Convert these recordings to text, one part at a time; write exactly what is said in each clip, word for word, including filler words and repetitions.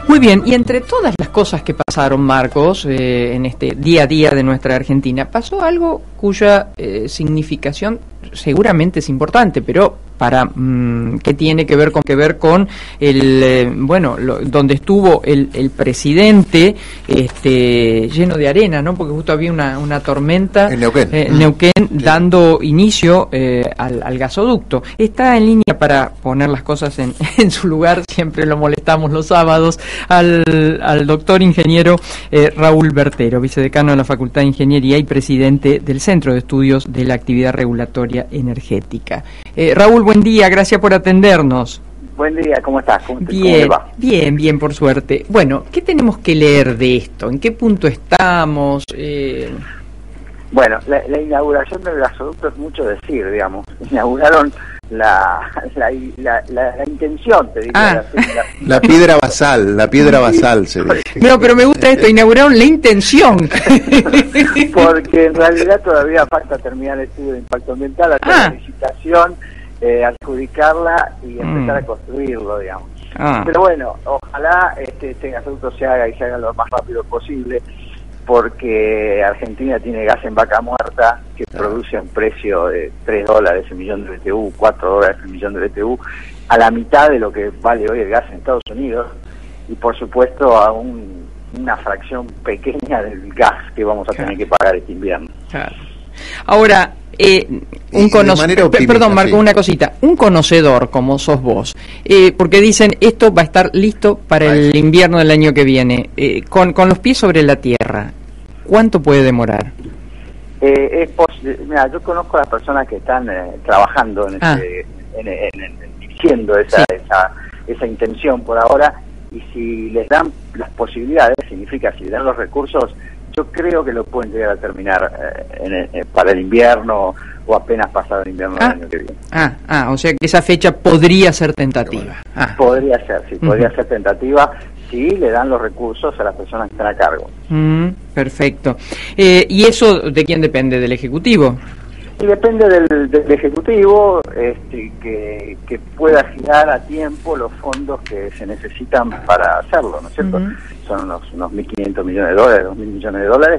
Muy bien, y entre todas las cosas que pasaron, Marcos, eh, en este día a día de nuestra Argentina, pasó algo cuya eh, significación seguramente es importante, pero para mmm, qué tiene que ver con que ver con el eh, bueno lo, donde estuvo el, el presidente este lleno de arena, ¿no? Porque justo había una, una tormenta en Neuquén, eh, Neuquén sí. dando inicio eh, al, al gasoducto. Está en línea para poner las cosas en, en su lugar, siempre lo molestamos los sábados, al, al doctor ingeniero eh, Raúl Bertero, vicedecano de la Facultad de Ingeniería y presidente del Centro de Estudios de la Actividad Regulatoria Energética. Eh, Raúl, buen día, gracias por atendernos. Buen día, ¿cómo estás? ¿Cómo te, bien, ¿cómo te va? bien, bien, por suerte. Bueno, ¿qué tenemos que leer de esto? ¿En qué punto estamos? Eh... Bueno, la, la inauguración del gasoducto es mucho decir, digamos. Inauguraron la la, la, la, la intención, te diría. Ah. La, la, la piedra basal, la piedra basal se dice. No, pero me gusta esto, inauguraron la intención. Porque en realidad todavía falta terminar el estudio de impacto ambiental, hacer Ah. la licitación, eh, adjudicarla y empezar Mm. a construirlo, digamos. Ah. Pero bueno, ojalá este, este gasoducto se haga y se haga lo más rápido posible, porque Argentina tiene gas en vaca muerta que produce a un precio de tres dólares el millón de B T U, cuatro dólares el millón de B T U, a la mitad de lo que vale hoy el gas en Estados Unidos, y por supuesto a un, una fracción pequeña del gas que vamos a Claro. tener que pagar este invierno. Claro. Ahora, eh, un conocedor, perdón, Marco, sí. una cosita, un conocedor como sos vos, eh, porque dicen esto va a estar listo para Ahí. el invierno del año que viene, eh, con, con los pies sobre la tierra, ¿cuánto puede demorar? Eh, es pos- mira, yo conozco a las personas que están eh, trabajando en, Ah. ese, en, en- en- en diciendo esa, Sí. esa esa intención por ahora, y si les dan las posibilidades, significa si les dan los recursos, yo creo que lo pueden llegar a terminar eh, en el- eh, para el invierno o apenas pasado el invierno Ah. del año que viene. Ah, ah, o sea que esa fecha podría ser tentativa. Ah. Podría ser, sí, podría Ujú. ser tentativa si le dan los recursos a las personas que están a cargo. Mm, perfecto. Eh, ¿Y eso de quién depende? ¿Del Ejecutivo? Y depende del, del Ejecutivo este, que, que pueda girar a tiempo los fondos que se necesitan para hacerlo, ¿no es cierto? Ujú. Son unos, unos mil quinientos millones de dólares, dos mil millones de dólares,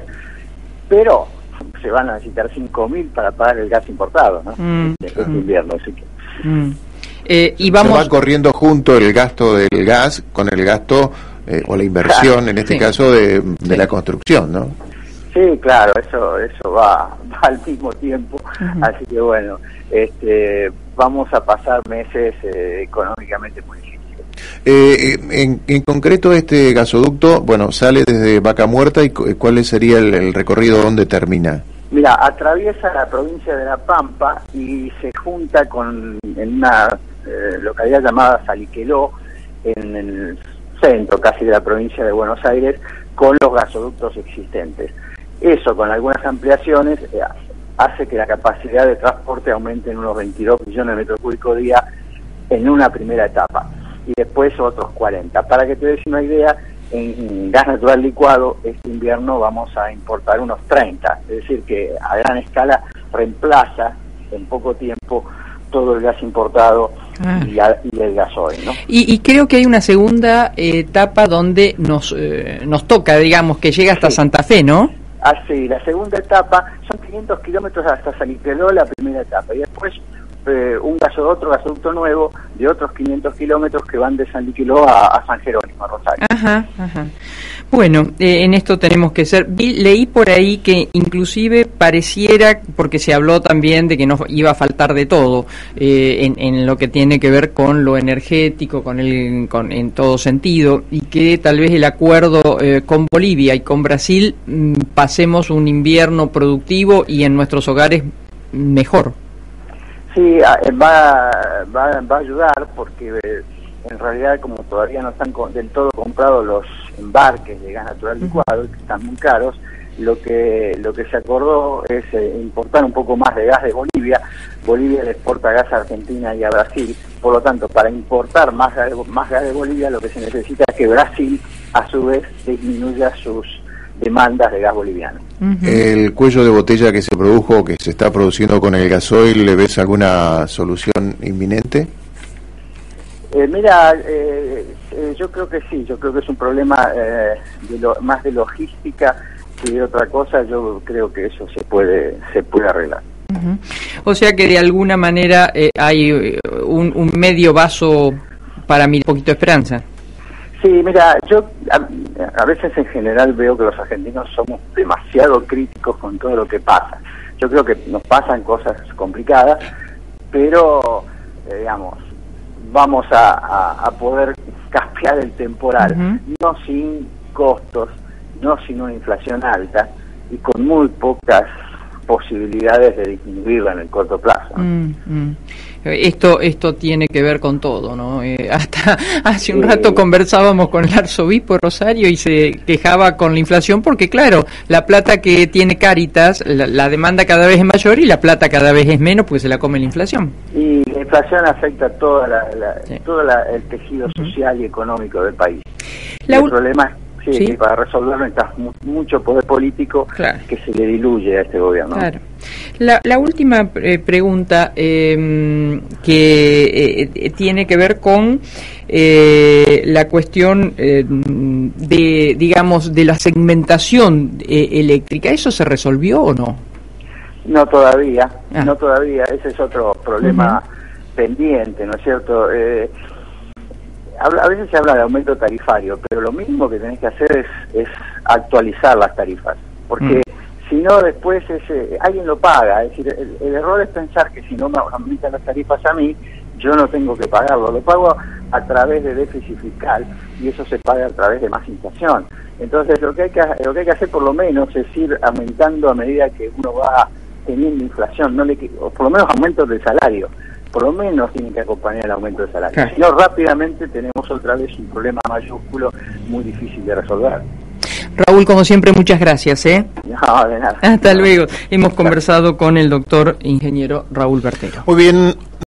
pero se van a necesitar cinco mil para pagar el gas importado, ¿no? Mm, Este, este mm. invierno, así que... Mm. Eh, y Se vamos... va corriendo junto el gasto del gas con el gasto eh, o la inversión, en este Sí. caso, de, de Sí. la construcción, ¿no? Sí, claro, eso eso va, va al mismo tiempo, Ujú. así que bueno, este, vamos a pasar meses eh, económicamente muy difíciles. Eh, en, en concreto, este gasoducto, bueno, sale desde Vaca Muerta, y cu- ¿cuál sería el, el recorrido donde termina? Mira, atraviesa la provincia de La Pampa y se junta con en una eh, localidad llamada Saliqueló, en el centro casi de la provincia de Buenos Aires, con los gasoductos existentes. Eso, con algunas ampliaciones, eh, hace que la capacidad de transporte aumente en unos veintidós millones de metros cúbicos día en una primera etapa, y después otros cuarenta. Para que te des una idea, en gas natural licuado este invierno vamos a importar unos treinta, es decir que a gran escala reemplaza en poco tiempo todo el gas importado Ah. y, a- y el gasoil, ¿no? Y, y creo que hay una segunda eh, etapa donde nos eh, nos toca, digamos, que llega hasta Sí. Santa Fe, ¿no? Así, la segunda etapa son quinientos kilómetros hasta San Nicolás, la primera etapa, y después eh, un gaso, otro gasoducto nuevo de otros quinientos kilómetros que van de San Nicolás a, a San Jerónimo, a Rosario. Ajá, ajá. Bueno, eh, en esto tenemos que ser... Vi, leí por ahí que inclusive pareciera, porque se habló también de que no iba a faltar de todo, eh, en, en lo que tiene que ver con lo energético, con el, con, en todo sentido, y que tal vez el acuerdo eh, con Bolivia y con Brasil mm, pasemos un invierno productivo y en nuestros hogares mejor. Sí, a- eh, va, va, va a ayudar porque eh, en realidad como todavía no están con- del todo comprados los embarques de gas natural licuado, que están muy caros, lo que lo que se acordó es eh, importar un poco más de gas de Bolivia. Bolivia le exporta gas a Argentina y a Brasil, por lo tanto, para importar más gas, de- más gas de Bolivia lo que se necesita es que Brasil a su vez disminuya sus demandas de gas boliviano. Ujú. El cuello de botella que se produjo, que se está produciendo con el gasoil, ¿le ves alguna solución inminente? Eh, mira, eh, eh, yo creo que sí, yo creo que es un problema eh, de lo, más de logística que de otra cosa. Yo creo que eso se puede se puede arreglar. Uh-huh. O sea que de alguna manera eh, hay un, un medio vaso para mi poquito de esperanza. Sí, mira, yo a, a veces en general veo que los argentinos somos demasiado críticos con todo lo que pasa. Yo creo que nos pasan cosas complicadas, pero eh, digamos, vamos a, a, a poder caspear el temporal, uh-huh. no sin costos, no sin una inflación alta y con muy pocas posibilidades de disminuirla en el corto plazo, ¿no? Mm, mm. Esto esto tiene que ver con todo, ¿no? Eh, hasta hace un sí. rato conversábamos con el arzobispo de Rosario y se quejaba con la inflación porque, claro, la plata que tiene Cáritas, la, la demanda cada vez es mayor y la plata cada vez es menos porque se la come la inflación. Y la inflación afecta toda la, la, sí. todo la, el tejido social y económico del país. La el problema es Sí, ¿Sí? que para resolverlo necesitas mucho poder político, claro, que se le diluye a este gobierno. Claro. La, la última eh, pregunta eh, que eh, tiene que ver con eh, la cuestión eh, de, digamos, de la segmentación eh, eléctrica. ¿Eso se resolvió o no? No todavía, ah. no todavía. Ese es otro problema uh-huh. pendiente, ¿no es cierto? Eh, A veces se habla de aumento tarifario, pero lo mismo que tenés que hacer es, es actualizar las tarifas, porque mm. si no después ese, alguien lo paga. Es decir, el, el error es pensar que si no me aumentan las tarifas a mí, yo no tengo que pagarlo, lo pago a través de déficit fiscal y eso se paga a través de más inflación. Entonces lo que hay que, lo que, hay que hacer por lo menos es ir aumentando a medida que uno va teniendo inflación, no le, o por lo menos aumentos del salario. Por lo menos tienen que acompañar el aumento de salario. Claro. Si no, rápidamente tenemos otra vez un problema mayúsculo muy difícil de resolver. Raúl, como siempre, muchas gracias. ¿eh? No, de nada. Hasta luego. Hemos conversado con el doctor ingeniero Raúl Bertero. Muy bien.